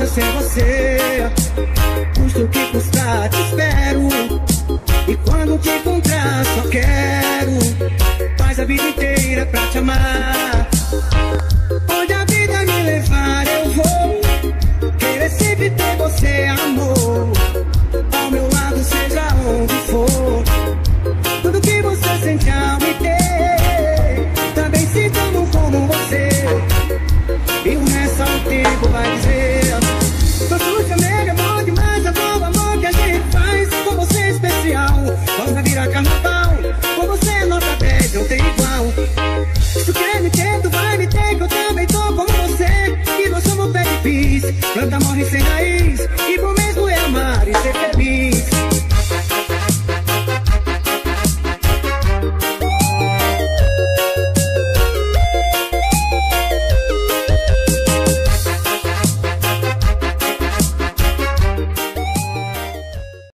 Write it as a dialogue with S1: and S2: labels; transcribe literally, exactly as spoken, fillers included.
S1: passa sem você. Custa o que custar, te espero. E quando te encontrar, só quero paz a vida inteira pra te amar.